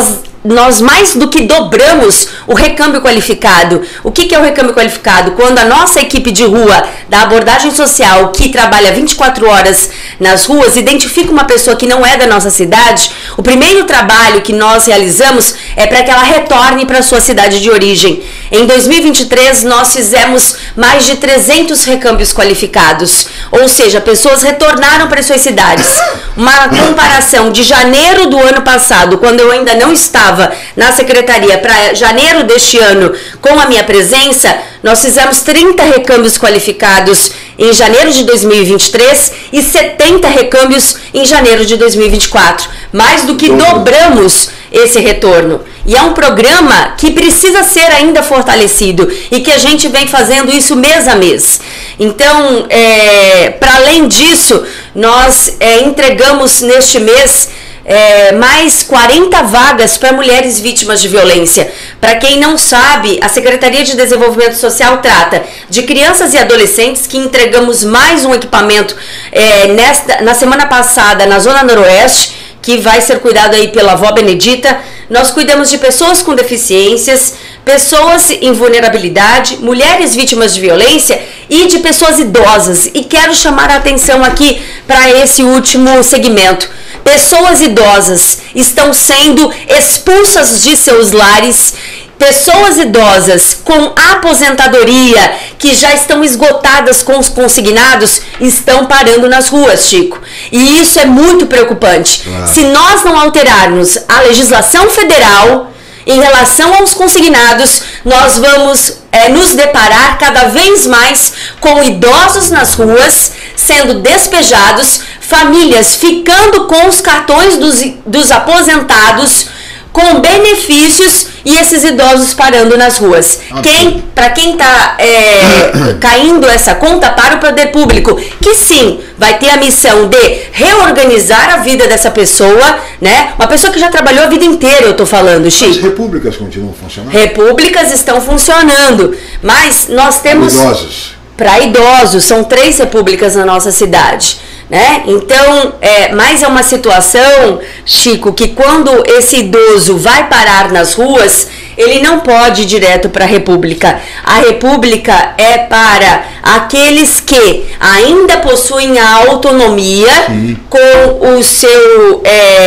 F: Nós mais do que dobramos o recâmbio qualificado. O que é o recâmbio qualificado? Quando a nossa equipe de rua, da abordagem social, que trabalha 24 horas nas ruas, identifica uma pessoa que não é da nossa cidade, o primeiro trabalho que nós realizamos é para que ela retorne para a sua cidade de origem. Em 2023, nós fizemos mais de 300 recâmbios qualificados, ou seja, pessoas retornaram para suas cidades. Uma comparação de janeiro do ano passado, quando eu ainda não estava na secretaria, para janeiro deste ano, com a minha presença, nós fizemos 30 recâmbios qualificados em janeiro de 2023 e 70 recâmbios em janeiro de 2024. Mais do que dobramos esse retorno. E é um programa que precisa ser ainda fortalecido e que a gente vem fazendo isso mês a mês. Então, para além disso, nós entregamos neste mês mais 40 vagas para mulheres vítimas de violência. Para quem não sabe, a Secretaria de Desenvolvimento Social trata de crianças e adolescentes, que entregamos mais um equipamento na semana passada na Zona Noroeste, que vai ser cuidado aí pela avó Benedita. Nós cuidamos de pessoas com deficiências, pessoas em vulnerabilidade, mulheres vítimas de violência e de pessoas idosas. E quero chamar a atenção aqui para esse último segmento. Pessoas idosas estão sendo expulsas de seus lares. Pessoas idosas com aposentadoria, que já estão esgotadas com os consignados, estão parando nas ruas, Chico. E isso é muito preocupante. Claro. Se nós não alterarmos a legislação federal em relação aos consignados, nós vamos nos deparar cada vez mais com idosos nas ruas, sendo despejados, famílias ficando com os cartões dos aposentados, com benefícios, e esses idosos parando nas ruas. Para quem está caindo essa conta, para o poder público, que sim, vai ter a missão de reorganizar a vida dessa pessoa, né? Uma pessoa que já trabalhou a vida inteira, eu estou falando, Chico.
E: As repúblicas continuam funcionando? Repúblicas
F: estão funcionando, mas nós temos... Para idosos, são 3 repúblicas na nossa cidade. Né? Então, mas é uma situação, Chico, que quando esse idoso vai parar nas ruas, ele não pode ir direto para a República. A República é para aqueles que ainda possuem a autonomia, com o seu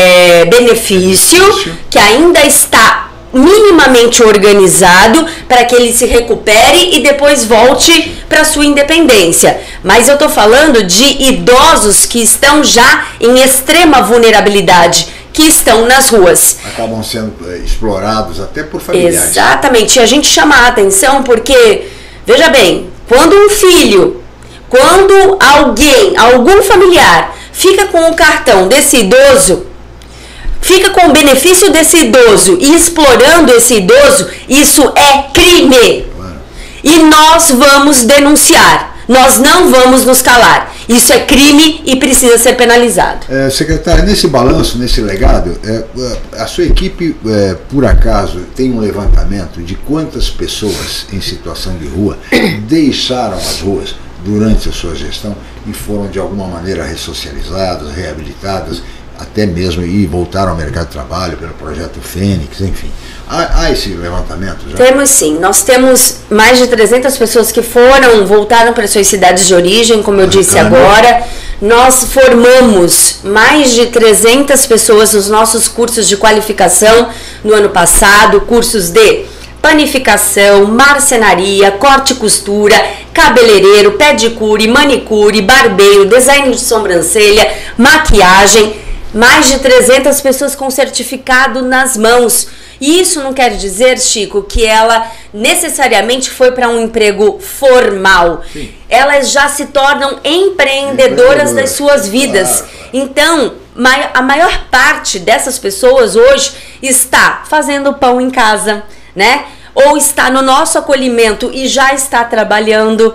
F: benefício, que ainda está minimamente organizado, para que ele se recupere e depois volte para sua independência. Mas eu estou falando de idosos que estão já em extrema vulnerabilidade, que estão nas ruas.
E: Acabam sendo explorados até por familiares.
F: Exatamente. E a gente chama a atenção porque, veja bem, quando um filho, quando algum familiar fica com o cartão desse idoso, fica com o benefício desse idoso e explorando esse idoso, isso é crime. Claro. E nós vamos denunciar. Nós não vamos nos calar. Isso é crime e precisa ser penalizado.
E: Secretária, nesse balanço, nesse legado, a sua equipe, por acaso, tem um levantamento de quantas pessoas em situação de rua deixaram as ruas durante a sua gestão e foram de alguma maneira ressocializadas, reabilitadas, até mesmo e voltaram ao mercado de trabalho pelo projeto Fênix, enfim. Há esse levantamento já?
F: Temos sim. Nós temos mais de 300 pessoas que voltaram para suas cidades de origem, como eu disse agora. Nós formamos mais de 300 pessoas nos nossos cursos de qualificação no ano passado, cursos de panificação, marcenaria, corte e costura, cabeleireiro, pedicure, manicure, barbeiro, design de sobrancelha, maquiagem. Mais de 300 pessoas com certificado nas mãos. E isso não quer dizer, Chico, que ela necessariamente foi para um emprego formal. Sim. Elas já se tornam empreendedoras das suas vidas. Claro. Então, a maior parte dessas pessoas hoje está fazendo pão em casa, né? Ou está no nosso acolhimento e já está trabalhando.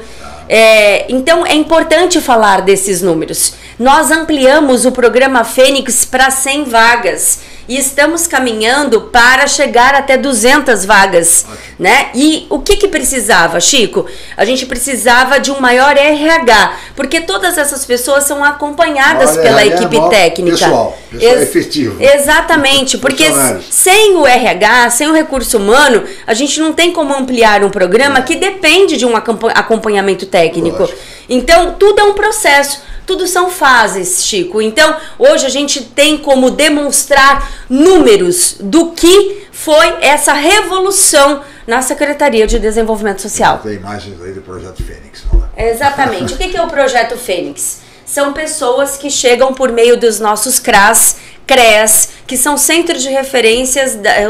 F: Então é importante falar desses números. Nós ampliamos o programa Fênix para 100 vagas e estamos caminhando para chegar até 200 vagas, né? E o que precisava, Chico? A gente precisava de um maior RH, porque todas essas pessoas são acompanhadas pela equipe técnica.
E: Pessoal efetivo.
F: Exatamente, porque sem o RH, sem o recurso humano, a gente não tem como ampliar um programa que depende de um acompanhamento técnico. Lógico. Então, tudo é um processo. Tudo são fases, Chico. Então, hoje a gente tem como demonstrar números do que foi essa revolução na Secretaria de Desenvolvimento Social.
E: Tem imagens aí do Projeto Fênix.
F: Exatamente. O que é o Projeto Fênix? São pessoas que chegam por meio dos nossos CRAS, que são centros de referência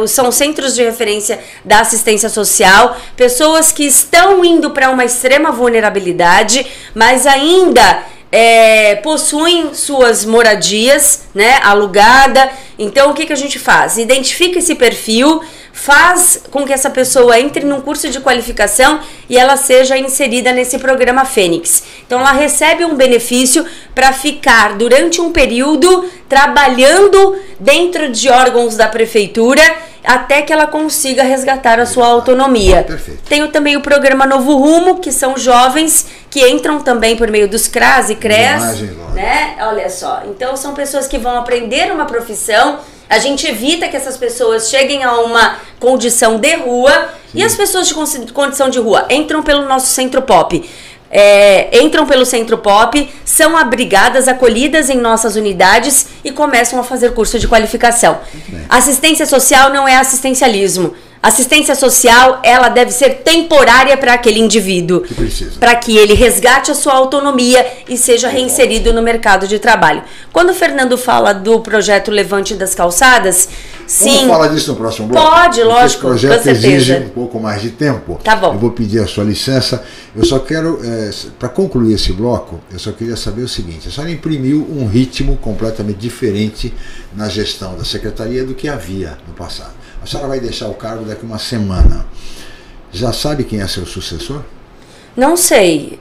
F: da assistência social, pessoas que estão indo para uma extrema vulnerabilidade, mas ainda possuem suas moradias, né, alugada. Então o que a gente faz? Identifica esse perfil, faz com que essa pessoa entre num curso de qualificação e ela seja inserida nesse programa Fênix. Então ela recebe um benefício para ficar durante um período trabalhando dentro de órgãos da prefeitura até que ela consiga resgatar a sua autonomia.
E: Perfeito.
F: Tenho também o programa Novo Rumo, que são jovens que entram também por meio dos CRAS e CRES, né? Olha só, então são pessoas que vão aprender uma profissão. A gente evita que essas pessoas cheguem a uma condição de rua. Sim. E as pessoas de condição de rua entram pelo nosso Centro Pop. Entram pelo Centro Pop, são abrigadas, acolhidas em nossas unidades e começam a fazer curso de qualificação. Assistência social não é assistencialismo. Assistência social, ela deve ser temporária para aquele indivíduo, para que ele resgate a sua autonomia e seja reinserido no mercado de trabalho. Quando o Fernando fala do projeto Levante das Calçadas, sim...
E: Vamos falar disso no próximo bloco?
F: Pode, lógico,
E: com certeza. Esse projeto exige um pouco mais de tempo.
F: Tá bom.
E: Eu vou pedir a sua licença. Eu só quero, para concluir esse bloco, eu só queria saber o seguinte: a senhora imprimiu um ritmo completamente diferente na gestão da Secretaria do que havia no passado. A senhora vai deixar o cargo daqui a uma semana. Já sabe quem é seu sucessor?
F: Não sei.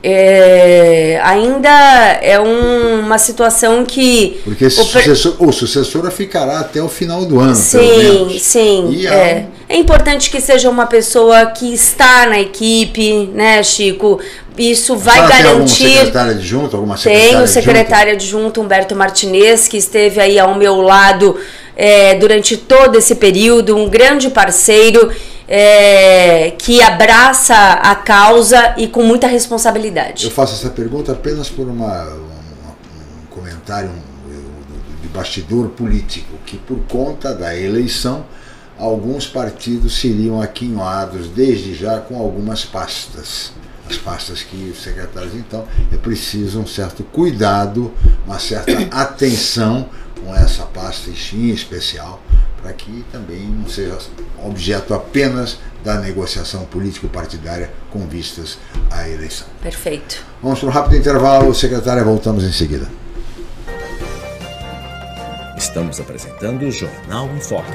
F: Ainda é uma situação que...
E: Porque o sucessor ficará até o final do ano,
F: sim,
E: pelo menos.
F: Sim, é importante que seja uma pessoa que está na equipe, né, Chico? Isso vai garantir... Tem alguma
E: secretária adjunta, alguma secretária
F: Tenho secretária adjunta, Humberto Martinez, que esteve aí ao meu lado durante todo esse período, um grande parceiro que abraça a causa e com muita responsabilidade.
E: Eu faço essa pergunta apenas por um comentário de bastidor político, que por conta da eleição, alguns partidos seriam aquinhoados desde já com algumas pastas. As pastas que os secretários, então, é preciso um certo cuidado, uma certa atenção com essa pasta em especial, para que também não seja objeto apenas da negociação político-partidária com vistas à eleição.
F: Perfeito.
E: Vamos para um rápido intervalo, secretária, voltamos em seguida.
C: Estamos apresentando o Jornal em Foco.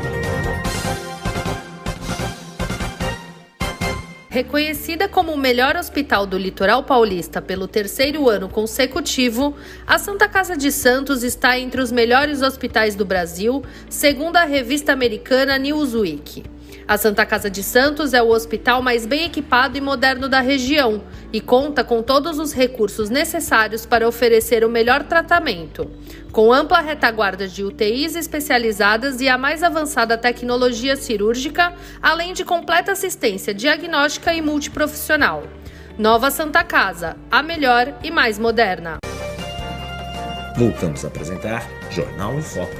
B: Reconhecida como o melhor hospital do litoral paulista pelo 3º ano consecutivo, a Santa Casa de Santos está entre os melhores hospitais do Brasil, segundo a revista americana Newsweek. A Santa Casa de Santos é o hospital mais bem equipado e moderno da região e conta com todos os recursos necessários para oferecer o melhor tratamento, com ampla retaguarda de UTIs especializadas e a mais avançada tecnologia cirúrgica, além de completa assistência diagnóstica e multiprofissional. Nova Santa Casa, a melhor e mais moderna.
C: Voltamos a apresentar Jornal em Foco.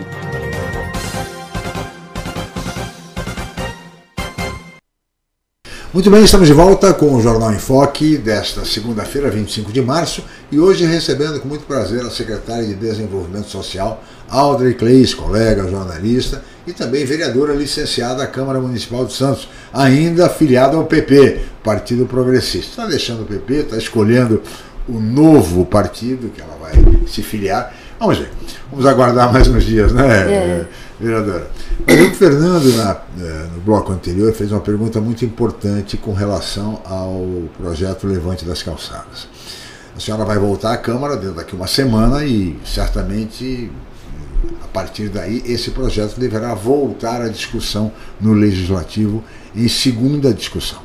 E: Muito bem, estamos de volta com o Jornal em Foco desta segunda-feira, 25 de março, e hoje recebendo com muito prazer a secretária de Desenvolvimento Social, Audrey Claes, colega, jornalista e também vereadora licenciada da Câmara Municipal de Santos, ainda afiliada ao PP, Partido Progressista. Está deixando o PP, está escolhendo o novo partido que ela vai se filiar. Vamos ver, vamos aguardar mais uns dias, né, vereadora? Mas o Fernando, no bloco anterior, fez uma pergunta muito importante com relação ao projeto Levante das Calçadas. A senhora vai voltar à Câmara daqui uma semana e certamente, a partir daí, esse projeto deverá voltar à discussão no Legislativo em segunda discussão.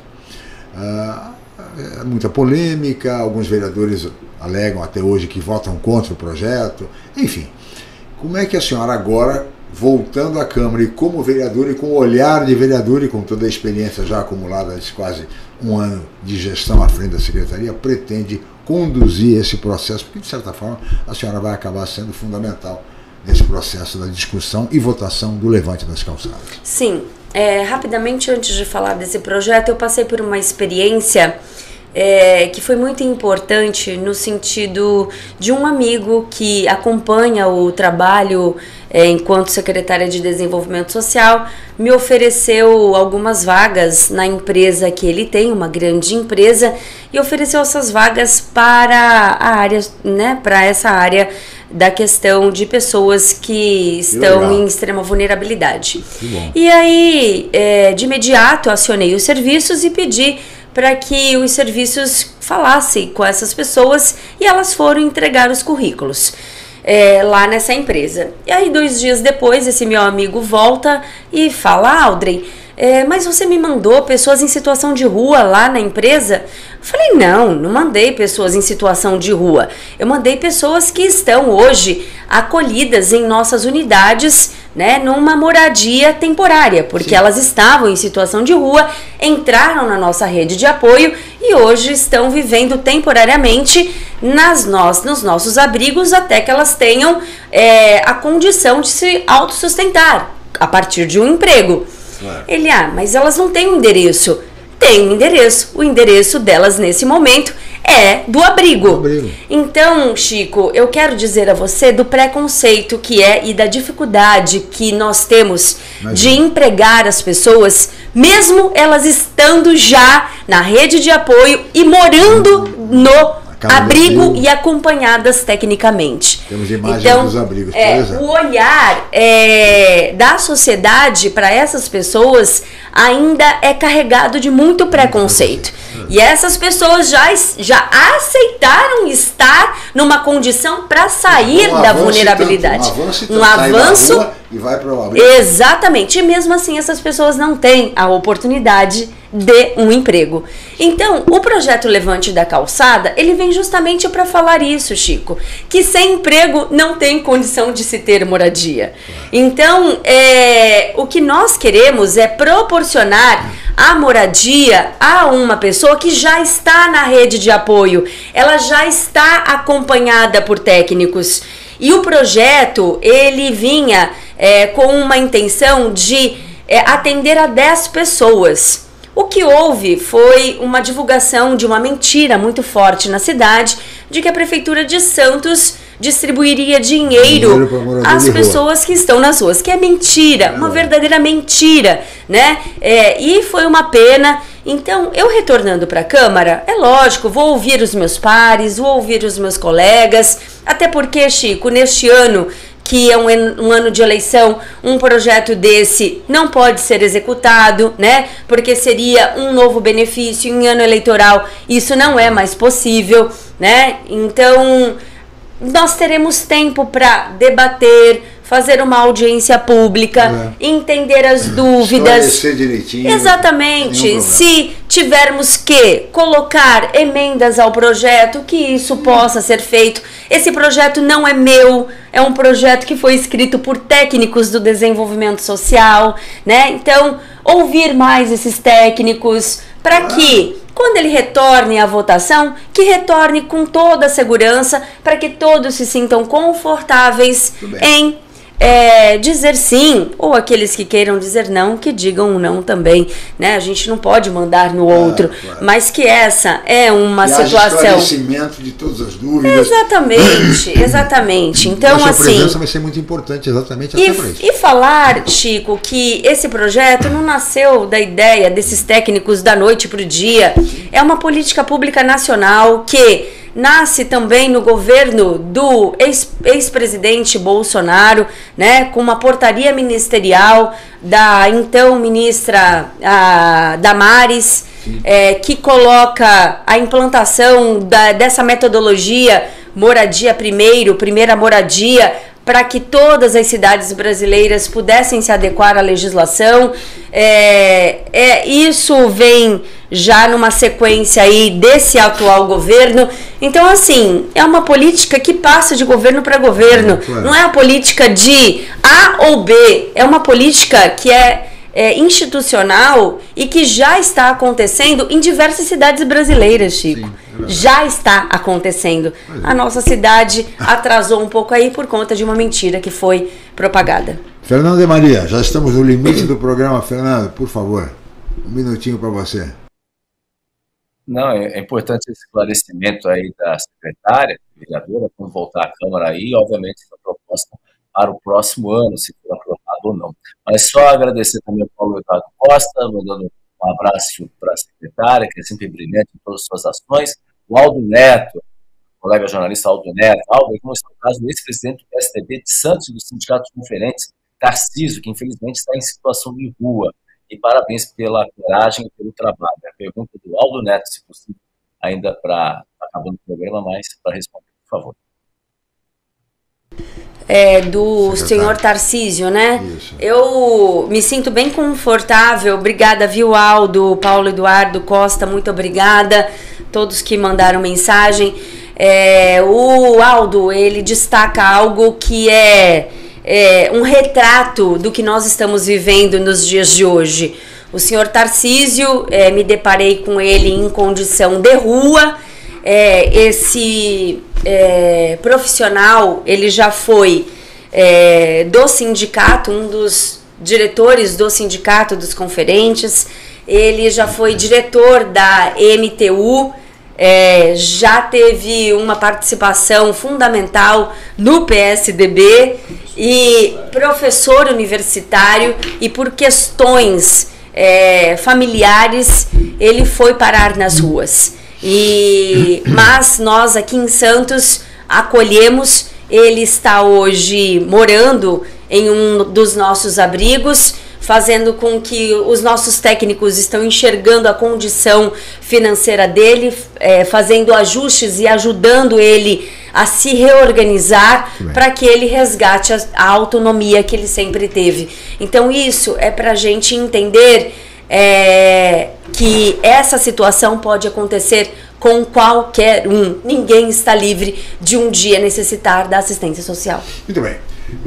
E: Muita polêmica, alguns vereadores alegam até hoje que votam contra o projeto, enfim. Como é que a senhora agora, voltando à Câmara e como vereadora e com o olhar de vereadora e com toda a experiência já acumulada de quase um ano de gestão à frente da Secretaria, pretende conduzir esse processo? Porque, de certa forma, a senhora vai acabar sendo fundamental nesse processo da discussão e votação do Levante das Calçadas.
F: Sim. Rapidamente, antes de falar desse projeto, eu passei por uma experiência que foi muito importante no sentido de um amigo que acompanha o trabalho enquanto secretária de Desenvolvimento Social, me ofereceu algumas vagas na empresa que ele tem, uma grande empresa, e ofereceu essas vagas para a área, né, para essa área da questão de pessoas que estão em extrema vulnerabilidade. E aí, de imediato, acionei os serviços e pedi para que os serviços falassem com essas pessoas e elas foram entregar os currículos lá nessa empresa. E aí, 2 dias depois, esse meu amigo volta e fala: Audrey, mas você me mandou pessoas em situação de rua lá na empresa? Eu falei: não mandei pessoas em situação de rua. Eu mandei pessoas que estão hoje acolhidas em nossas unidades, né, numa moradia temporária, porque elas estavam em situação de rua, entraram na nossa rede de apoio e hoje estão vivendo temporariamente nos nossos abrigos até que elas tenham a condição de se autossustentar a partir de um emprego. Ele: mas elas não têm um endereço. Tem um endereço. O endereço delas nesse momento é do abrigo. Então, Chico, eu quero dizer a você do preconceito que e da dificuldade que nós temos de empregar as pessoas, mesmo elas estando já na rede de apoio e morando no abrigo e acompanhadas tecnicamente.
E: Temos imagens dos abrigos, por exemplo.
F: O olhar da sociedade para essas pessoas ainda é carregado de muito preconceito. E essas pessoas já aceitaram estar numa condição para sair da vulnerabilidade.
E: Um avanço e vai para o abrigo.
F: Exatamente. E mesmo assim essas pessoas não têm a oportunidade de um emprego. Então, o projeto Levante da Calçada, ele vem justamente para falar isso, Chico, que sem emprego não tem condição de se ter moradia. Então, o que nós queremos é proporcionar a moradia a uma pessoa que já está na rede de apoio, ela já está acompanhada por técnicos. E o projeto, ele vinha com uma intenção de atender a 10 pessoas. O que houve foi uma divulgação de uma mentira muito forte na cidade, de que a Prefeitura de Santos distribuiria dinheiro às pessoas que estão nas ruas, que é mentira, uma verdadeira mentira, né? E foi uma pena. Então, eu retornando para a Câmara, é lógico, vou ouvir os meus pares, vou ouvir os meus colegas, até porque, Chico, neste ano, que é um ano de eleição, um projeto desse não pode ser executado, né? Porque seria um novo benefício em ano eleitoral, isso não é mais possível, né? Então, nós teremos tempo para debater, fazer uma audiência pública, entender as dúvidas.
E: Esclarecer direitinho.
F: Exatamente. Se tivermos que colocar emendas ao projeto, que isso possa ser feito. Esse projeto não é meu, é um projeto que foi escrito por técnicos do desenvolvimento social, né? Então, ouvir mais esses técnicos para que, quando ele retorne à votação, que retorne com toda a segurança, para que todos se sintam confortáveis em dizer sim, ou aqueles que queiram dizer não, que digam um não também, né? A gente não pode mandar no outro, mas que essa é uma situação...
E: esclarecimento de todas as dúvidas.
F: Exatamente. Então,
E: a sua
F: assim...
E: presença vai ser muito importante, exatamente até para isso.
F: E falar, Chico, que esse projeto não nasceu da ideia desses técnicos da noite para o dia, é uma política pública nacional que nasce também no governo do ex-presidente Bolsonaro, né, com uma portaria ministerial da então ministra Damares, que coloca a implantação dessa metodologia moradia primeira moradia, para que todas as cidades brasileiras pudessem se adequar à legislação. Isso vem já numa sequência aí desse atual governo. Então, assim, é uma política que passa de governo para governo. Não é a política de A ou B, é uma política que é institucional e que já está acontecendo em diversas cidades brasileiras, Chico. Já está acontecendo. A nossa cidade atrasou um pouco aí por conta de uma mentira que foi propagada.
E: Fernando de Maria, já estamos no limite do programa. Fernando, por favor, um minutinho para você.
D: Não, é importante esse esclarecimento aí da secretária, vereadora, quando voltar à Câmara aí, obviamente, essa proposta para o próximo ano, se for aprovado ou não. Mas só agradecer também ao Paulo Eduardo Costa, mandando um abraço para a secretária, que é sempre brilhante em todas as suas ações. O Aldo Neto, colega jornalista Aldo Neto. Aldo, como está o caso do ex-presidente do PSDB de Santos e do Sindicato dos Conferentes, Tarcísio, que infelizmente está em situação de rua. E parabéns pela coragem e pelo trabalho. A pergunta do Aldo Neto, se possível, ainda para acabando o programa, mas para responder, por favor.
F: Do senhor Tarcísio, né? Isso. Eu me sinto bem confortável. Obrigada, viu, Aldo, Paulo Eduardo Costa, muito obrigada. Todos que mandaram mensagem. O Aldo, ele destaca algo que é um retrato do que nós estamos vivendo nos dias de hoje. O senhor Tarcísio, me deparei com ele em condição de rua. Esse profissional, ele já foi do sindicato, um dos diretores do Sindicato dos Conferentes, ele já foi diretor da MTU, já teve uma participação fundamental no PSDB e professor universitário, e por questões familiares ele foi parar nas ruas. Mas nós aqui em Santos acolhemos. Ele está hoje morando em um dos nossos abrigos, fazendo com que os nossos técnicos estão enxergando a condição financeira dele, fazendo ajustes e ajudando ele a se reorganizar para que ele resgate a autonomia que ele sempre teve. Então isso é para a gente entender que essa situação pode acontecer com qualquer um. Ninguém está livre de um dia necessitar da assistência social.
E: Muito bem.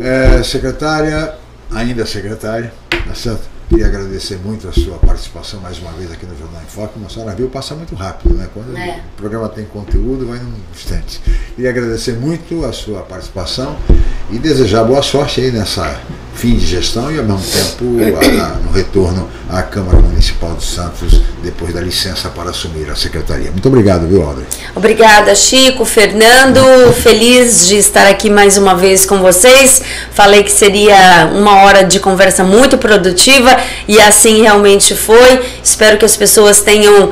E: Secretária, ainda secretária, tá certo? Queria agradecer muito a sua participação mais uma vez aqui no Jornal em Foco. A senhora viu, passa muito rápido, né? Quando o programa tem conteúdo, vai num instante. Queria agradecer muito a sua participação e desejar boa sorte aí nessa fim de gestão e ao mesmo tempo no retorno à Câmara Municipal de Santos depois da licença para assumir a secretaria. Muito obrigado, viu, Audrey?
F: Obrigada, Chico, Fernando, feliz de estar aqui mais uma vez com vocês. Falei que seria uma hora de conversa muito produtiva e assim realmente foi. Espero que as pessoas tenham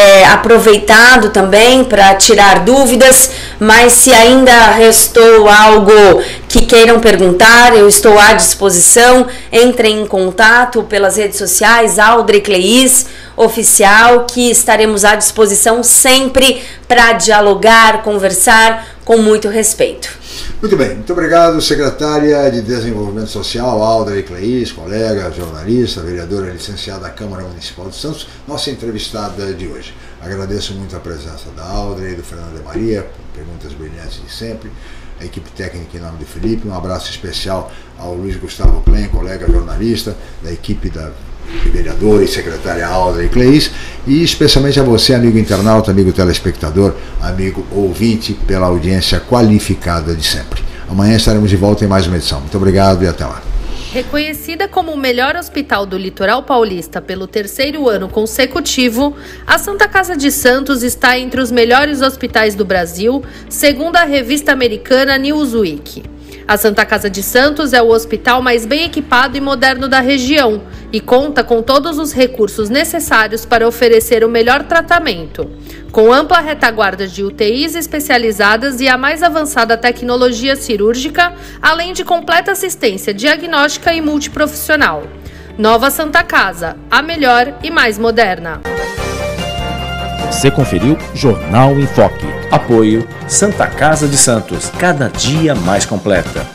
F: aproveitado também para tirar dúvidas, mas se ainda restou algo que queiram perguntar, eu estou à disposição. Entrem em contato pelas redes sociais, Audrey Cleis Oficial, que estaremos à disposição sempre para dialogar, conversar com muito respeito.
E: Muito bem, muito obrigado, secretária de Desenvolvimento Social, Audrey Cleis, colega, jornalista, vereadora licenciada da Câmara Municipal de Santos, nossa entrevistada de hoje. Agradeço muito a presença da Audrey e do Fernando de Maria, perguntas brilhantes de sempre, a equipe técnica em nome de Felipe, um abraço especial ao Luiz Gustavo Klein, colega jornalista da equipe da vereadora e secretária Audrey Cleis, e especialmente a você, amigo internauta, amigo telespectador, amigo ouvinte, pela audiência qualificada de sempre. Amanhã estaremos de volta em mais uma edição. Muito obrigado e até lá.
B: Reconhecida como o melhor hospital do litoral paulista pelo 3º ano consecutivo, a Santa Casa de Santos está entre os melhores hospitais do Brasil, segundo a revista americana Newsweek. A Santa Casa de Santos é o hospital mais bem equipado e moderno da região e conta com todos os recursos necessários para oferecer o melhor tratamento, com ampla retaguarda de UTIs especializadas e a mais avançada tecnologia cirúrgica, além de completa assistência diagnóstica e multiprofissional. Nova Santa Casa, a melhor e mais moderna.
C: Você conferiu Jornal em Foque. Apoio Santa Casa de Santos, cada dia mais completa.